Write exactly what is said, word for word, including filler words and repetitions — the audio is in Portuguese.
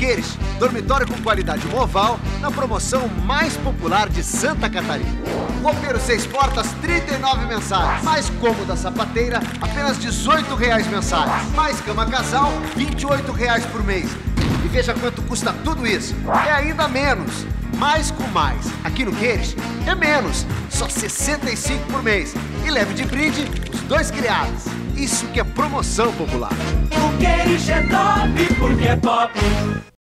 Queires, dormitório com qualidade Moval, na promoção mais popular de Santa Catarina. Roupeiro seis portas, trinta e nove mensais. Mais cômoda sapateira, apenas dezoito reais mensais. Mais cama casal, vinte e oito reais por mês. E veja quanto custa tudo isso. É ainda menos. Mais com mais. Aqui no Queires é menos. Só sessenta e cinco por mês. E leve de brinde os dois criados. Isso que é promoção popular. O Queires é top porque é pop.